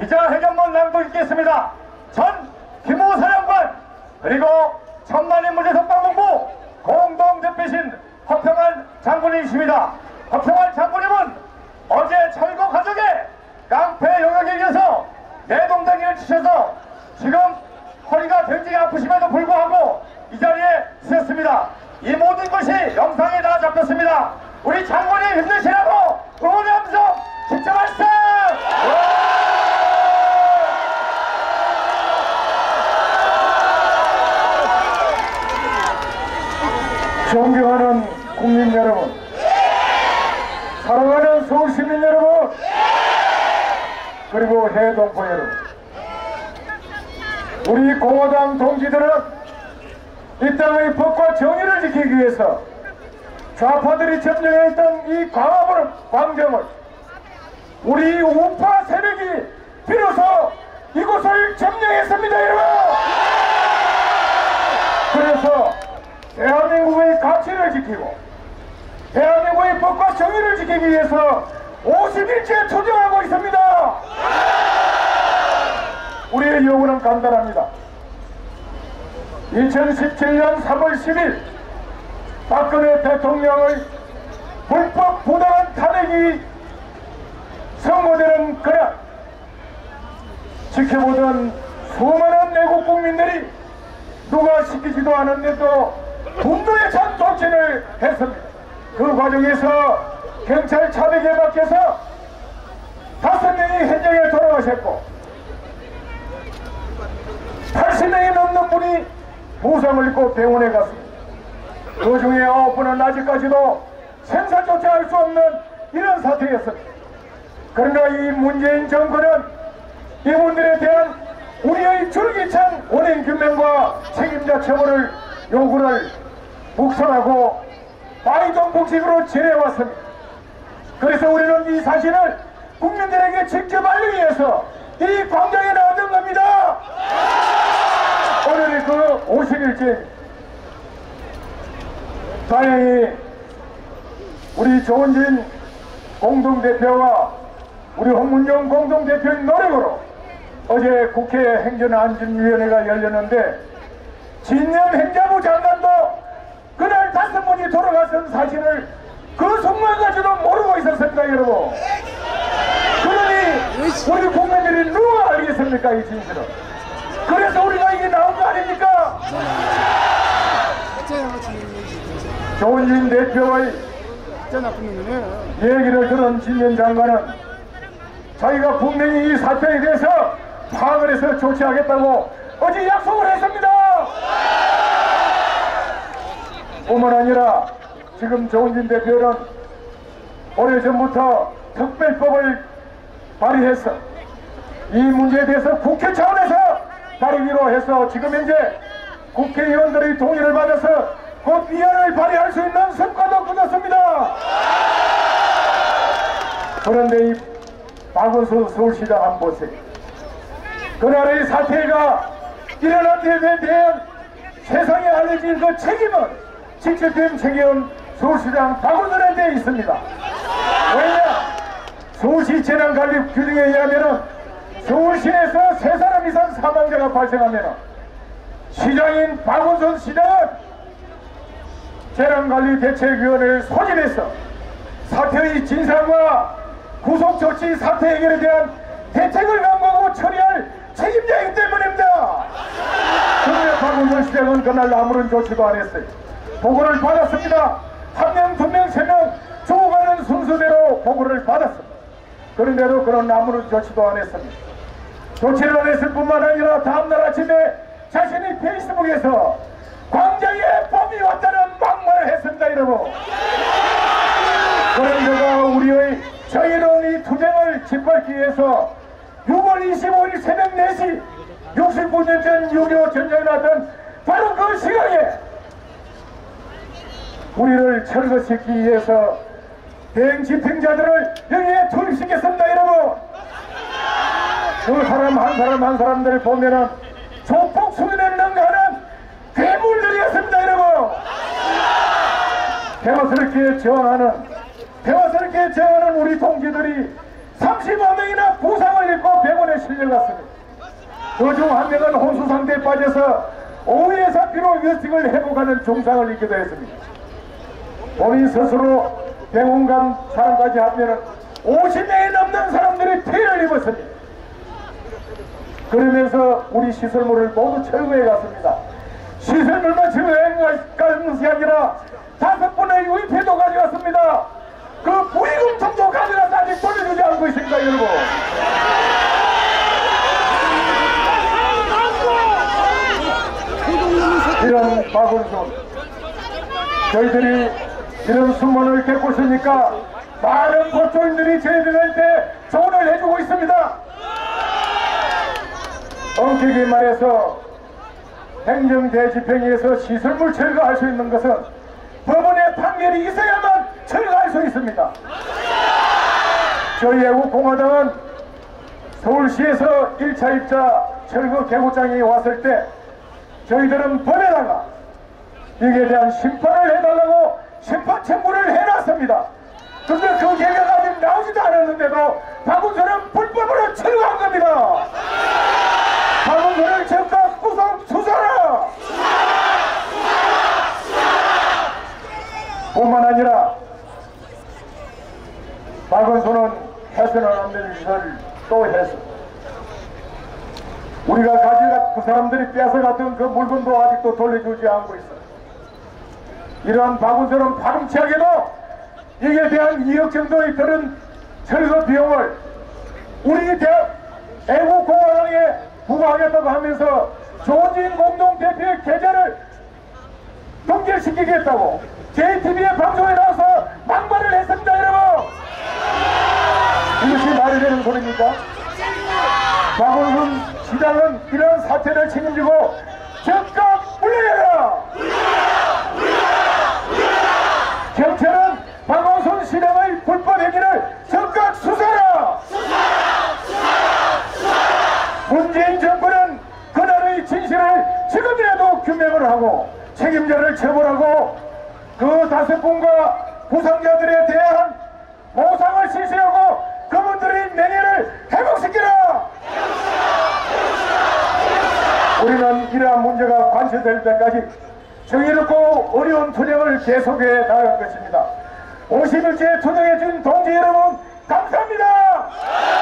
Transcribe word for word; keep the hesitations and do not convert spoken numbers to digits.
기자회견문 낭독 있겠습니다. 전 김호 사령관 그리고 천만인 무죄석방본부 공동대표신 허평환 장군님이십니다. 허평환 장군님은 어제 철거 가족의 깡패 영역에 의해서 내동댕이를 치셔서 지금 허리가 굉장히 아프심에도 불구하고 이 자리에 서셨습니다. 이 모든 것이 영상에 다 잡혔습니다. 우리 장군님 힘내시라고 응원의 함성 진짜 말씀! 존경하는 국민 여러분, 사랑하는 서울시민 여러분, 그리고 해동포 여러분, 우리 공화당 동지들은 이 땅의 법과 정의를 지키기 위해서 좌파들이 점령해 있던 이 광화문 광장을 우리 우파 세력이 비로소 이곳을 점령했습니다, 여러분. 그래서 대한민국의 가치를 지키고 대한민국의 법과 정의를 지키기 위해서 오십 일째 투쟁하고 있습니다. 우리의 요구는 간단합니다. 이천십칠 년 삼월 십일 박근혜 대통령의 불법 부당한 탄핵이 선고되는 그날 지켜보던 수많은 내국 국민들이 누가 시키지도 않았는데도 분노에 찬 돌진을 했습니다. 그 과정에서 경찰 차벽에 박혀서 다섯 명이 현장에 돌아가셨고 팔십 명이 넘는 분이 부상을 입고 병원에 갔습니다. 그 중에 아홉 분은 아직까지도 생사조차 할 수 없는 이런 사태였습니다. 그러나 이 문재인 정권은 이분들에 대한 우리의 줄기찬 원인 규명과 책임자 처벌을 요구를 묵살하고 바이든 복식으로 지내왔습니다. 그래서 우리는 이 사실을 국민들에게 직접 알리기 위해서 이 광장에 나왔던 겁니다. 오늘이 그 오십 일째 다행히 우리 조은진 공동대표와 우리 홍문종 공동대표의 노력으로 어제 국회 행정안전위원회가 열렸는데 진영 행자부 장관도 그날 다섯 분이 돌아가신 사실을 그 순간까지도 모르고 있었습니다, 여러분. 그러니 우리 국민들이 누가 알겠습니까, 이 진실을. 그래서 우리가 이게 나온 거 아닙니까? 조은진 대표의 얘기를 들은 진영 장관은 자기가 분명히 이 사태에 대해서 파악을 해서 조치하겠다고 어제 약속을 했습니다. 뿐만 아니라 지금 조은진 대표는 오래전부터 특별법을 발의해서 이 문제에 대해서 국회 차원에서 다루기로 해서 지금 현재 국회의원들의 동의를 받아서 곧 위안을 발의할 수 있는 성과도 거뒀습니다. 그런데 이 박원순 서울시장 한번 보세요. 그날의 사태가 일어난 데에 대한 세상에 알려진 그 책임은 직접된 책임은 서울시장 박원순한테 있습니다. 왜냐? 서울시 재난관리 규정에 의하면 서울시에서 세 사람 이상 사망자가 발생하면 시장인 박원순 시장은 재난관리대책위원회를 소집해서 사태의 진상과 구속조치 사태 해결에 대한 대책을 강구하고 처리할 책임자이기 때문입니다. 그런데 박원순 시장은 그날 아무런 조치도 안 했어요. 보고를 받았습니다. 한 명, 두 명, 세 명 죽어가는 순서대로 보고를 받았습니다. 그런데도 그런 아무런 조치도 안 했습니다. 조치를 안 했을 뿐만 아니라 다음날 아침에 자신이 페이스북에서 광장에 봄이 왔다는 막말을 했습니다, 여러분. 그런데가 우리의 저희는 이 투쟁을 짓밟기 위해서 유월 이십오일 새벽 네 시 육십구 년 전 육이오 전쟁이 났던 바로 그 시각에 우리를 철거시키기 위해서 대행 집행자들을 여기에 투입시켰습니다, 여러분. 그 사람 한 사람 한 사람들을 보면은 조폭 수련에 능가하는 괴물들이었습니다, 여러분. 대화스럽게 저항하는 대화스럽게 저항하는 우리 동지들이 삼십오 명이나 부상을 입고 병원에 실려 밀려갔습니다. 그 중 한 명은 혼수 상태에 빠져서 오후의 사피로 위식을 회복하는 증상을 입기도 했습니다. 본인 스스로 병원 간 사람까지 하면 오십 명이 넘는 사람들이 피해를 입었습니다. 그러면서 우리 시설물을 모두 철거해 갔습니다. 시설물만 철거해 가는 것이 아니라 다섯 번의 유입회도 가져갔습니다. 그 부의금통도 가져가서 아직 돌려주지 않고 있습니다, 여러분. 이런 박원순, 저희들이 이런 수문을 겪고 있으니까 많은 법조인들이 저희들한테 조언을 해주고 있습니다. 엄격히 말해서 행정대집행위에서 시설물 철거할 수 있는 것은 법원의 판결이 있어야만 철거할 수 있습니다. 저희 애국공화당은 서울시에서 일 차 입자 철거 개고장이 왔을 때 저희들은 법에다가 이에 대한 심판을 해달라고 심판 청구를 해놨습니다. 그런데 그 결과가 아직 나오지도 않았는데도 박원순은 불법으로 철거한 겁니다. 박원순을 즉각 구속 수사라! 뿐만 아니라 박원순은 해서는 안 될 짓을 또 했어. 우리가 가져가 그 사람들이 뺏어갔던 그 물건도 아직도 돌려주지 않고 있어. 이러한 박원순은 파렴치하게도 이에 대한 이억 정도에 드는 철거 비용을 우리 대학 애국공화당에 부과하겠다고 하면서 조진 공동대표의 계좌를 동결시키겠다고 제이티비의 방송에 나와서 막말을 했습니다, 여러분. 이것이 말이 되는 소리입니까? 박원순 시장은 이런 사태를 책임지고 즉각 물러내라! 경찰은 박원순 시장의 불법 행위를 즉각 수사라! 문재인 정부는 그날의 진실을 지금이라도 규명을 하고 책임자를 처벌하고 그 다섯 분과 부상자들에 대한 보상을 실시하고 그분들의 명예를 회복시키라! 우리는 이러한 문제가 관철될 때까지 정의롭고 어려운 투쟁을 계속해 나갈 것입니다. 오십 일째 투쟁해준 동지 여러분 감사합니다.